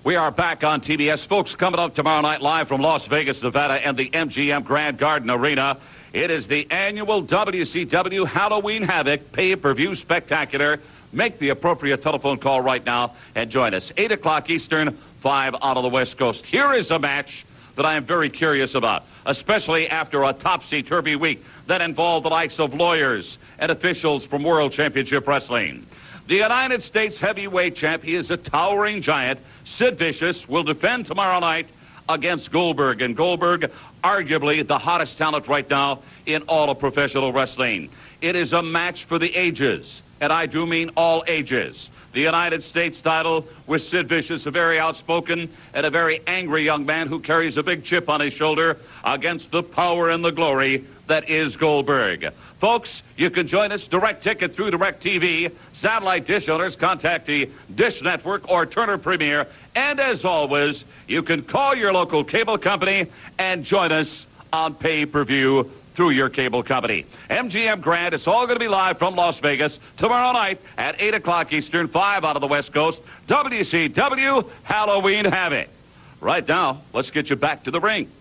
We are back on TBS. Folks, coming up tomorrow night live from Las Vegas, Nevada and the MGM Grand Garden Arena. It is the annual WCW Halloween Havoc pay-per-view spectacular. Make the appropriate telephone call right now and join us. 8 o'clock Eastern, 5 out of the West Coast. Here is a match that I am very curious about, especially after a topsy-turvy week that involved the likes of lawyers and officials from World Championship Wrestling. The United States heavyweight champ, he is a towering giant. Sid Vicious will defend tomorrow night against Goldberg. And Goldberg, arguably the hottest talent right now in all of professional wrestling. It is a match for the ages, and I do mean all ages. The United States title with Sid Vicious, a very outspoken and a very angry young man who carries a big chip on his shoulder against the power and the glory that is Goldberg. Folks, you can join us direct ticket through DirecTV. Satellite dish owners, contact the Dish Network or Turner Premier. And as always, you can call your local cable company and join us on pay-per-view through your cable company. MGM Grand, it's all going to be live from Las Vegas tomorrow night at 8 o'clock Eastern, 5 out of the West Coast. WCW Halloween Havoc. Right now, let's get you back to the ring.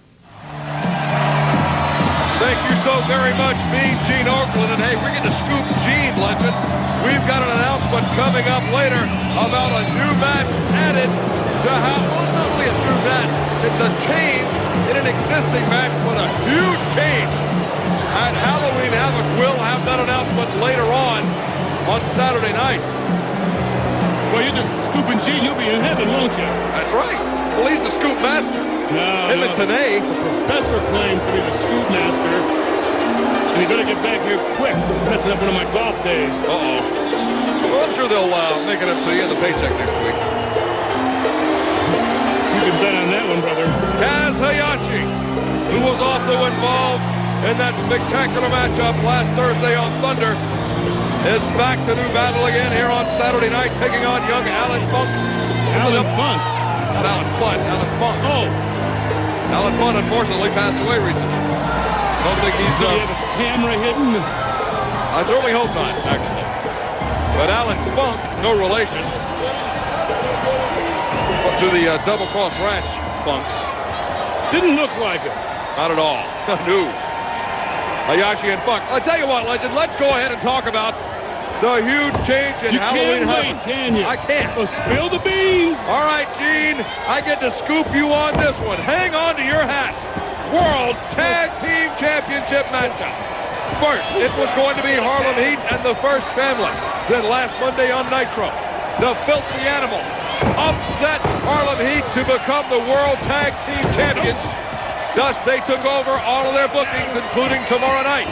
Thank you so very much, Mean Gene Oakland. And hey, we're going to scoop Gene, legend. We've got an announcement coming up later about a new match added to how, well, it's not really a new match. It's a change in an existing match, but a huge change. At Halloween Havoc, we'll have that announcement later on Saturday night. Well, you're just scooping Gene. You'll be in heaven, won't you? That's right. Well, he's the scoop master. Him and Tanay. The professor claims to be the scoop master. And he better get back here quick. He's messing up one of my golf days. Uh-oh. Well, I'm sure they'll make it up to the end of the paycheck next week. You can bet on that one, brother. Kaz Hayashi, who was also involved in that spectacular matchup last Thursday on Thunder, is back to do battle again here on Saturday night, taking on young Allan Funk. Allan Funk? Not Allan Funk, Allan Funk. Oh. Allan Funk, unfortunately, passed away recently. I don't think he's... Did he have a camera hidden? I certainly hope not, actually. But Allan Funk, no relation to the double-cross ranch Funks. Didn't look like it. Not at all. No. Hayashi and Funk. I'll tell you what, legend, let's go ahead and talk about the huge change in Halloween Havoc. Can you? I can't. Well, spill the beans. All right, Gene, I get to scoop you on this one. Hang on to your hats. World Tag Team Championship matchup. First, it was going to be Harlem Heat and the First Family. Then last Monday on Nitro, the Filthy Animals upset Harlem Heat to become the World Tag Team Champions. Thus, they took over all of their bookings, including tomorrow night.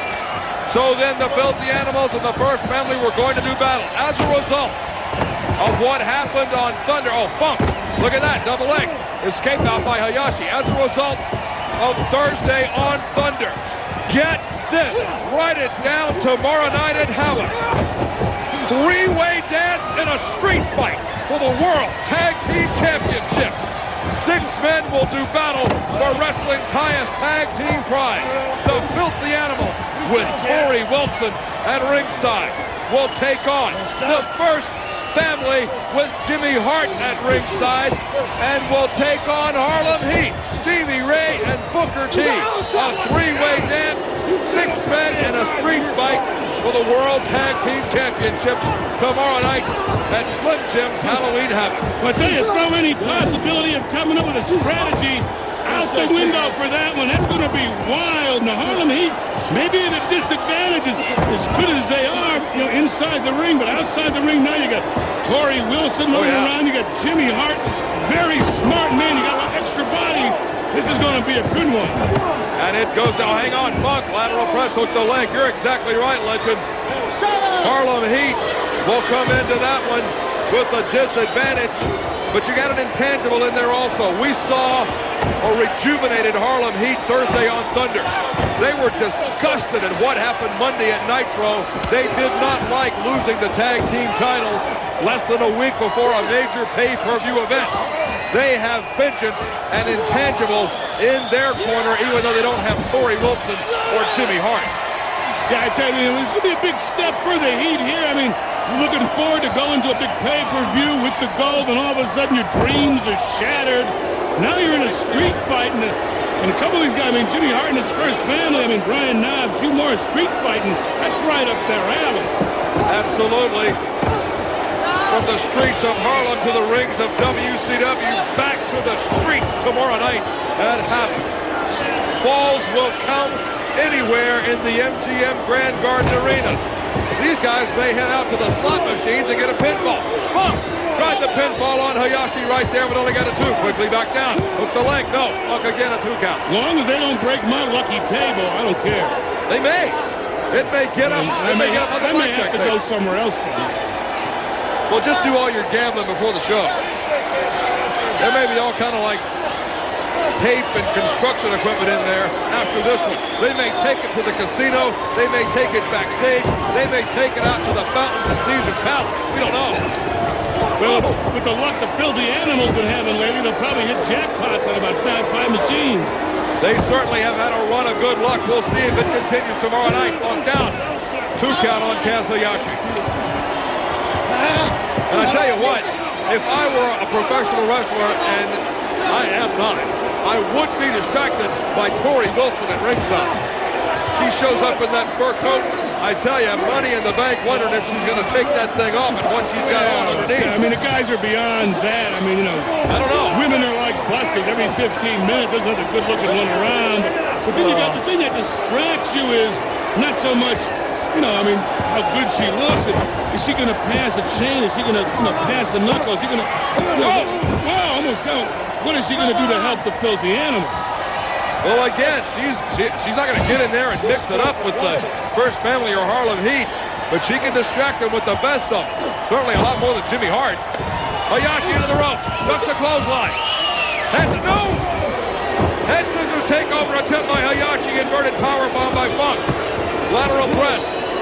So then the Filthy Animals and the First Family were going to do battle. As a result of what happened on Thunder, oh, Funk, look at that, double leg, escaped out by Hayashi. As a result of Thursday on Thunder, get this, write it down, tomorrow night at Havoc. Three-way dance in a street fight for the World Tag Team Championships. 6 men will do battle for wrestling's highest tag team prize. The Filthy Animals, with Corey Wilson at ringside, will take on the First Family with Jimmy Hart at ringside, and will take on Harlem Heat, Stevie Ray, and Booker T. A three-way dance, 6 men in a street fight for the World Tag Team Championships tomorrow night at Slim Jim's Halloween Havoc. Well, I tell you, throw any possibility of coming up with a strategy out the window for that one. That's going to be wild. Now, Harlem Heat may be at a disadvantage as good as they are, you know, inside the ring, but outside the ring now you got Corey Wilson moving around. You got Jimmy Hart, very smart man. You got a lot of extra bodies. This is going to be a good one. And it goes down. Hang on, Funk. Lateral press, hook the leg. You're exactly right, legend. Harlem Heat will come into that one with a disadvantage. But you got an intangible in there also. We saw a rejuvenated Harlem Heat Thursday on Thunder. They were disgusted at what happened Monday at Nitro. They did not like losing the tag team titles less than a week before a major pay-per-view event. They have vengeance and intangible in their corner, even though they don't have Corey Wilson or Jimmy Hart. Yeah, I tell you, it's going to be a big step for the Heat here. I mean, looking forward to going to a big pay-per-view with the gold, and all of a sudden your dreams are shattered. Now you're in a street fight, and a couple of these guys, I mean, Jimmy Hart and his first family, I mean, Brian Knobbs, you more street fighting. That's right up their alley. Absolutely. From the streets of Harlem to the rings of WCW, back to the streets tomorrow night at Havoc. Falls will count anywhere in the MGM Grand Garden Arena. These guys may head out to the slot machines and get a pinfall. Funk tried the pinfall on Hayashi right there, but only got a 2. Quickly back down. Hook the leg. No. Funk again, a 2 count. As long as they don't break my lucky table, I don't care. They may. It may get them. It may get them on the blackjack table. I may have to go somewhere else for you. Well, just do all your gambling before the show. There may be all kind of like tape and construction equipment in there after this one. They may take it to the casino. They may take it backstage. They may take it out to the fountains and Caesar's Palace. We don't know. Well, with the luck the filthy animals been having lately, they'll probably hit jackpots on about 5 machines. They certainly have had a run of good luck. We'll see if it continues tomorrow night. Locked down. 2 count on Hayashi. And I tell you what, if I were a professional wrestler, and I am not, I would be distracted by Tori Wilson at ringside. She shows up in that fur coat. I tell you, Money in the Bank wondering if she's going to take that thing off and what she's got on underneath. I mean, the guys are beyond that. I mean, you know, I don't know. Women are like busters. Every 15 minutes, there's another good-looking one around. But then you got the thing that distracts you is not so much, you know, I mean, how good she looks. Is she going to pass a chain? Is she going to pass the knuckle? Is she going to... Whoa, almost don't. What is she going to do to help the filthy animal? Well, again, she's not going to get in there and mix it up with the First Family or Harlem Heat, but she can distract them with the best of them. Certainly a lot more than Jimmy Hart. Hayashi into the ropes. Ducks a clothesline. Head scissors takeover attempt by Hayashi. Inverted powerbomb by Funk. Lateral press.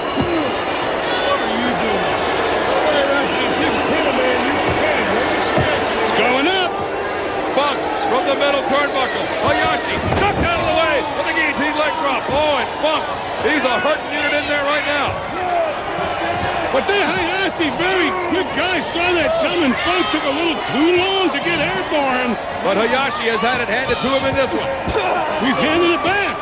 It's going up. Funk from the middle turnbuckle. Hayashi ducked out of the way with a guillotine leg drop. Oh, and Funk, he's a hurting unit in there right now. But then Hayashi, very quick guy, saw that coming. Funk took a little too long to get airborne. But Hayashi has had it handed to him in this one. He's handing it back.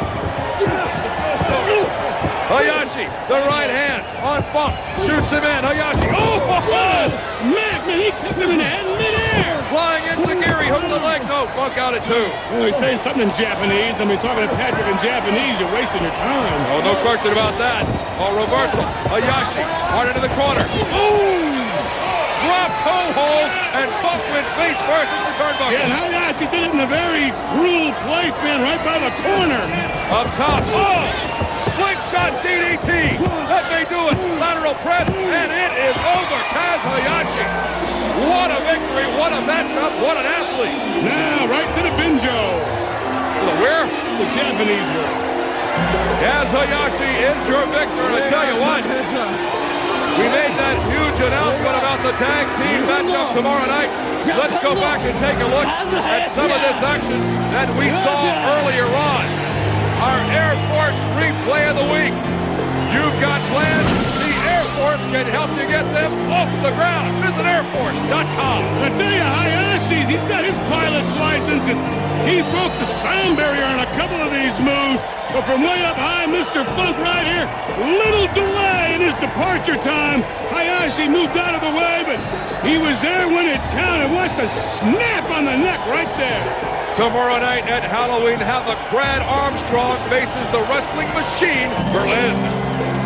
Hayashi, the right hand on Funk, shoots him in. Hayashi, oh! Smack, man, he took him in the head in midair. Flying into Geary, hook the leg. No, Funk out at 2. Well, he's saying something in Japanese. I mean, talking to Patrick in Japanese, you're wasting your time. Oh, no question about that. Oh, reversal. Hayashi, hard into the corner. Ooh! Drop toe hold, and Funk went face first in the turnbuckle. Yeah, and Hayashi did it in a very cruel place, man, right by the corner. Up top. Oh! Slingshot DDT. That may do it. Lateral press, and it is over. Kaz Hayashi. What a victory. What a matchup. What an athlete. Now, right to the Binjo. To the where? The Japanese word. Kaz Hayashi is your victor. And I tell you what, we made that huge announcement about the tag team matchup tomorrow night. Let's go back and take a look at some of this action that we saw earlier on. Our Air Force replay of the week. You've got plans. The Air Force can help you get them off the ground. Visit airforce.com. I tell you, Hayashi's, he's got his pilot's license, and he broke the sound barrier on a couple of these moves. But from way up high, Mr. Funk right here, little delay in his departure time. Hayashi moved out of the way, but he was there when it counted. Watch the snap on the neck right there. Tomorrow night at Halloween Havoc, Brad Armstrong faces the Wrestling Machine, Berlin.